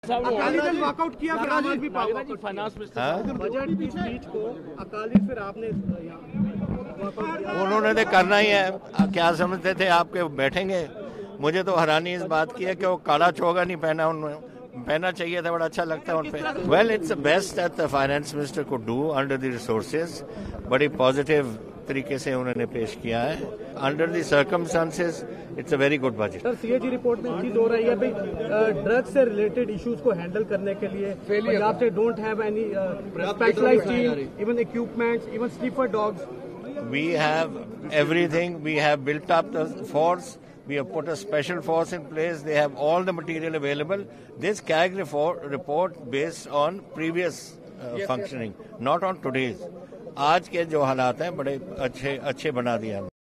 Akali Dal walkout किया, फिर आम आदमी बजट की स्पीच को अकाली फिर आपने उन्होंने तो करना ही है। क्या समझते थे आपके बैठेंगे? मुझे तो हैरानी इस बात की है कि वो काला चोगा नहीं पहना, उन्होंने पहनना चाहिए था, बड़ा अच्छा लगता है उन पे। Well, it's the best that the finance minister could do under the resources. बड़ी पॉजिटिव तरीके से उन्होंने पेश किया है। Under the circumstances it's a very good budget. Sir, CAG report में चीज हो रही है भाई, ड्रग्स से रिलेटेड इश्यूज को हैंडल करने के लिए पंजाब से don't have any specialised team, even equipments, even sleeper dogs. We have everything. We have built up the force. We have put a special force in place. They have all the material available. This CAG report based on previous functioning, not on today's. आज के जो हालात हैं बड़े अच्छे बना दिए हमने।